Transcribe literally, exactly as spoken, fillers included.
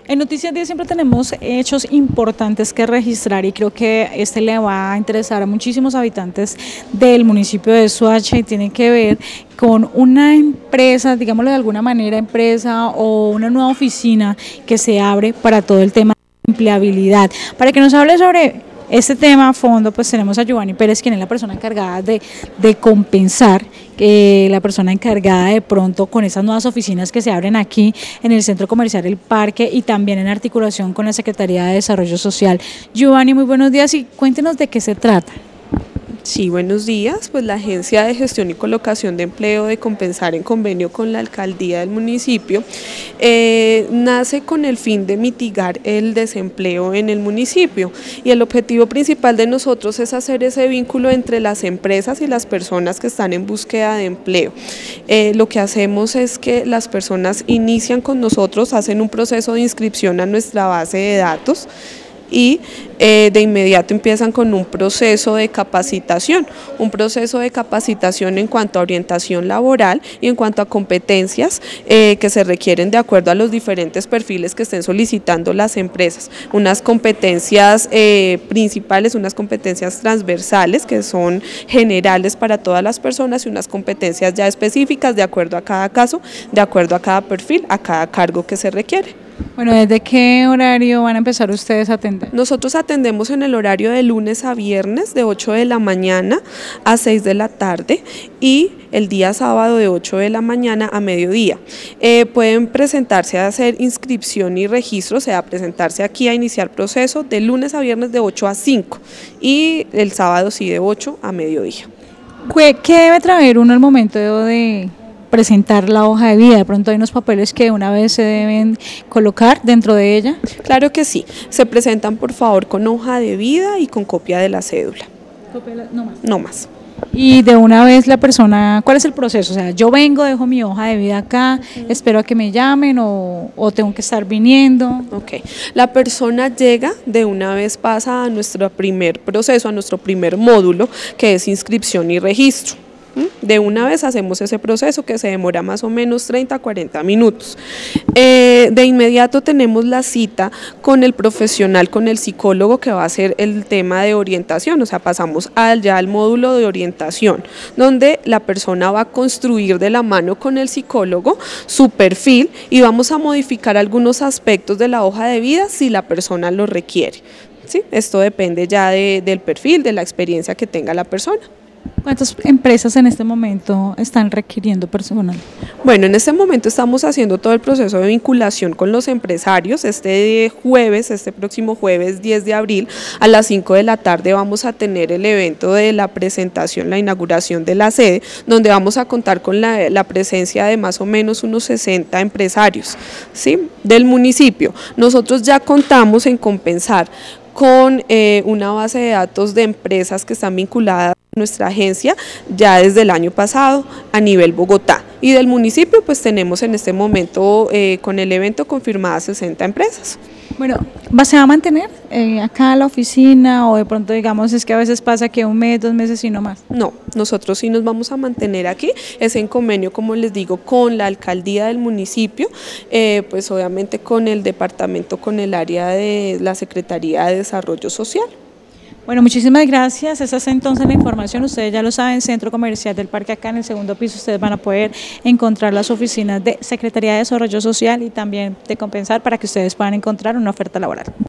En Noticias diez siempre tenemos hechos importantes que registrar y creo que este le va a interesar a muchísimos habitantes del municipio de Soacha y tiene que ver con una empresa, digámoslo de alguna manera, empresa o una nueva oficina que se abre para todo el tema de empleabilidad. Para que nos hable sobre este tema a fondo, pues tenemos a Giovanni Pérez, quien es la persona encargada de, de compensar, eh, la persona encargada de pronto con esas nuevas oficinas que se abren aquí en el Centro Comercial El Parque y también en articulación con la Secretaría de Desarrollo Social. Giovanni, muy buenos días y cuéntenos de qué se trata. Sí, buenos días. Pues la Agencia de Gestión y Colocación de Empleo de Compensar, en convenio con la Alcaldía del municipio, eh, nace con el fin de mitigar el desempleo en el municipio, y el objetivo principal de nosotros es hacer ese vínculo entre las empresas y las personas que están en búsqueda de empleo. Eh, lo que hacemos es que las personas inician con nosotros, hacen un proceso de inscripción a nuestra base de datos, y eh, de inmediato empiezan con un proceso de capacitación, un proceso de capacitación en cuanto a orientación laboral y en cuanto a competencias eh, que se requieren de acuerdo a los diferentes perfiles que estén solicitando las empresas, unas competencias eh, principales, unas competencias transversales que son generales para todas las personas y unas competencias ya específicas de acuerdo a cada caso, de acuerdo a cada perfil, a cada cargo que se requiere. Bueno, ¿desde qué horario van a empezar ustedes a atender? Nosotros atendemos en el horario de lunes a viernes de ocho de la mañana a seis de la tarde y el día sábado de ocho de la mañana a mediodía. Eh, pueden presentarse a hacer inscripción y registro, o sea, presentarse aquí a iniciar proceso de lunes a viernes de ocho a cinco y el sábado sí de ocho a mediodía. ¿Qué debe traer uno al momento de presentar la hoja de vida? De pronto hay unos papeles que una vez se deben colocar dentro de ella. Claro que sí, se presentan por favor con hoja de vida y con copia de la cédula. ¿Copia de la, no más? No más. Y de una vez la persona, ¿cuál es el proceso? O sea, yo vengo, dejo mi hoja de vida acá, uh-huh. espero a que me llamen o, o tengo que estar viniendo. Ok, la persona llega, de una vez pasa a nuestro primer proceso, a nuestro primer módulo, que es inscripción y registro. De una vez hacemos ese proceso que se demora más o menos treinta a cuarenta minutos. Eh, de inmediato tenemos la cita con el profesional, con el psicólogo que va a hacer el tema de orientación, o sea, pasamos al, ya al módulo de orientación, donde la persona va a construir de la mano con el psicólogo su perfil y vamos a modificar algunos aspectos de la hoja de vida si la persona lo requiere. ¿Sí? Esto depende ya de, del perfil, de la experiencia que tenga la persona. ¿Cuántas empresas en este momento están requiriendo personal? Bueno, en este momento estamos haciendo todo el proceso de vinculación con los empresarios. Este jueves, este próximo jueves diez de abril, a las cinco de la tarde vamos a tener el evento de la presentación, la inauguración de la sede, donde vamos a contar con la, la presencia de más o menos unos sesenta empresarios, ¿sí?, del municipio. Nosotros ya contamos en compensar con eh, una base de datos de empresas que están vinculadas a nuestra agencia ya desde el año pasado a nivel Bogotá, y del municipio pues tenemos en este momento eh, con el evento confirmadas sesenta empresas. Bueno, ¿se va a mantener eh, acá la oficina o de pronto digamos es que a veces pasa que un mes, dos meses y no más? No, nosotros sí nos vamos a mantener aquí, es en convenio, como les digo, con la alcaldía del municipio, eh, pues obviamente con el departamento, con el área de la Secretaría de Desarrollo Social. Bueno, muchísimas gracias. Esa es entonces la información. Ustedes ya lo saben, Centro Comercial del Parque, acá en el segundo piso ustedes van a poder encontrar las oficinas de Secretaría de Desarrollo Social y también de Compensar para que ustedes puedan encontrar una oferta laboral.